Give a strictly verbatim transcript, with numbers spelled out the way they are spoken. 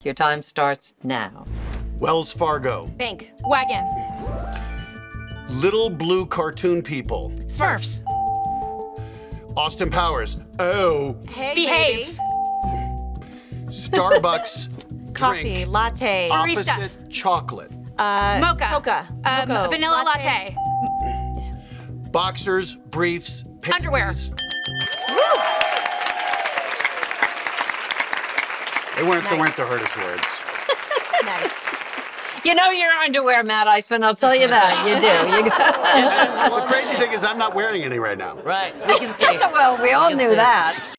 Your time starts now. Wells Fargo. Bank. Wagon. Little blue cartoon people. Smurfs. Austin Powers. Oh. Hey, Behave. baby. Starbucks. Coffee. Drink. Latte. Barista. Opposite chocolate. Uh, Mocha. Mocha. Um, Mocha. vanilla latte. Boxers, briefs, panties. Underwear. They weren't, they Nice. weren't the hardest words. Nice. You know your underwear, Matt Iseman, I'll tell you that. You do. You got The crazy thing is I'm not wearing any right now. Right, we can see. well, we all can knew see. that.